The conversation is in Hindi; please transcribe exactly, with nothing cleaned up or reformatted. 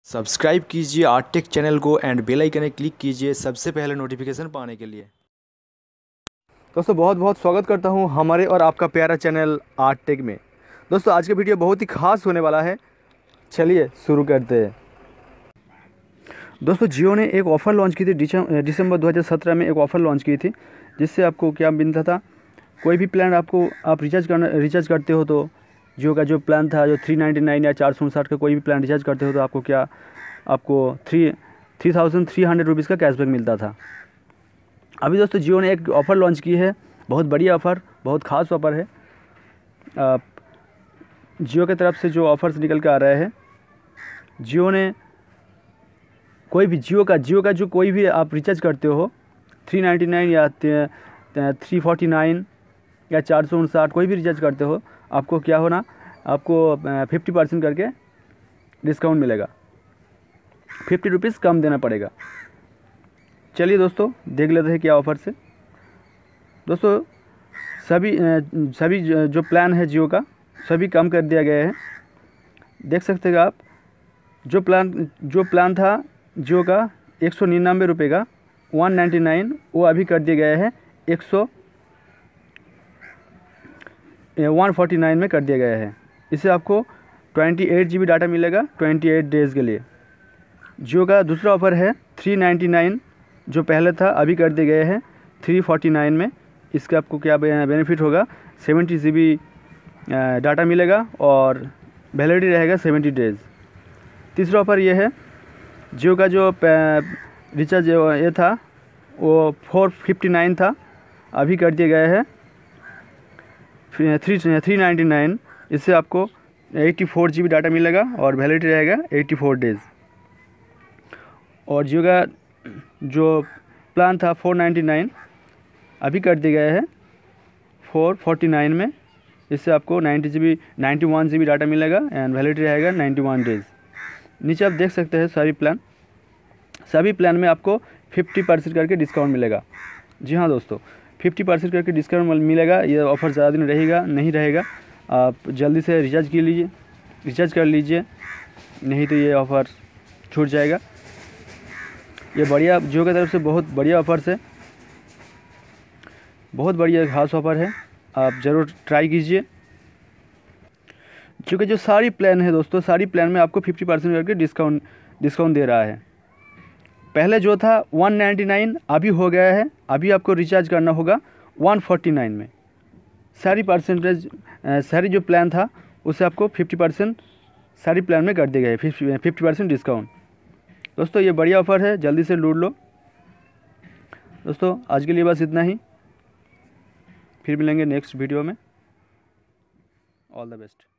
सब्सक्राइब कीजिए आर्टेक चैनल को एंड बेल आइकन क्लिक कीजिए सबसे पहले नोटिफिकेशन पाने के लिए। दोस्तों बहुत बहुत स्वागत करता हूं हमारे और आपका प्यारा चैनल आर्टेक में। दोस्तों आज का वीडियो बहुत ही खास होने वाला है, चलिए शुरू करते हैं। दोस्तों जियो ने एक ऑफ़र लॉन्च की थी दिसंबर दो हज़ार सत्रह में, एक ऑफ़र लॉन्च की थी जिससे आपको क्या मिलता था, कोई भी प्लान आपको आप रिचार्ज करना रिचार्ज करते हो तो जियो का जो प्लान था जो थ्री नाइन्टी नाइन या चार सौ उनसाठ का कोई भी प्लान रिचार्ज करते हो तो आपको क्या आपको three three thousand three hundred rupees का कैशबैक मिलता था। अभी दोस्तों जियो ने एक ऑफ़र लॉन्च की है, बहुत बढ़िया ऑफ़र, बहुत ख़ास ऑफ़र है। आप जियो की तरफ से जो ऑफ़र्स निकल के आ रहे हैं, जियो ने कोई भी जियो का जियो का जो कोई भी आप रिचार्ज करते हो थ्री नाइन्टी नाइन या थ्री फोर्टी नाइन या चार सौ उनसाठ कोई भी रिचार्ज करते हो, आपको क्या होना, आपको फिफ्टी परसेंट करके डिस्काउंट मिलेगा, फिफ्टी रुपीज़ कम देना पड़ेगा। चलिए दोस्तों देख लेते हैं क्या ऑफ़र से। दोस्तों सभी सभी जो प्लान है जियो का सभी कम कर दिया गया है। देख सकते हैं आप, जो प्लान जो प्लान था जियो का एक सौ निन्यानवे रुपये का वन नाइन्टी नाइन, वो अभी कर दिया गया है एक सौ वन फोर्टी नाइन में कर दिया गया है। इससे आपको twenty eight G B data मिलेगा ट्वेंटी एट डेज़ के लिए। जियो का दूसरा ऑफ़र है थ्री नाइन्टी नाइन, जो पहले था अभी कर दिए गए हैं थ्री फोर्टी नाइन में। इसका आपको क्या बेनिफिट होगा, सेवेंटी जी बी डाटा मिलेगा और वैलिडिटी रहेगा सेवेंटी डेज़। तीसरा ऑफ़र ये है, जियो का जो रिचार्ज ये था वो फोर फिफ्टी नाइन था, अभी कर दिया गया है थ्री थ्री नाइन्टी नाइन। इससे आपको eighty four G B data मिलेगा और वैलिडिटी रहेगा एट्टी फोर डेज़। और जियो का जो प्लान था फोर नाइन्टी नाइन, अभी कर दिया गया है फोर फोर्टी नाइन में। इससे आपको ninety G B ninety one G B data मिलेगा एंड वैलिडिटी रहेगा नाइन्टी वन डेज़। नीचे आप देख सकते हैं सारी प्लान सभी प्लान में आपको फिफ्टी परसेंट करके डिस्काउंट मिलेगा। जी हाँ दोस्तों, फिफ्टी परसेंट करके डिस्काउंट मिलेगा। ये ऑफ़र ज़्यादा दिन रहेगा नहीं रहेगा, आप जल्दी से रिचार्ज कर लीजिए रिचार्ज कर लीजिए, नहीं तो ये ऑफ़र छूट जाएगा। ये बढ़िया जियो की तरफ से बहुत बढ़िया ऑफ़र्स है, बहुत बढ़िया खास ऑफ़र है, आप ज़रूर ट्राई कीजिए। क्योंकि जो सारी प्लान है दोस्तों, सारी प्लान में आपको फिफ्टी परसेंट करके डिस्काउंट डिस्काउंट दे रहा है। पहले जो था वन नाइन्टी नाइन अभी हो गया है, अभी आपको रिचार्ज करना होगा वन फोर्टी नाइन में। सारी परसेंटेज सारी जो प्लान था उससे आपको फिफ्टी परसेंट सारी प्लान में कर दिया गया है, फिफ्टी परसेंट डिस्काउंट। दोस्तों ये बढ़िया ऑफ़र है, जल्दी से लूट लो। दोस्तों आज के लिए बस इतना ही, फिर मिलेंगे नेक्स्ट वीडियो में। All the best.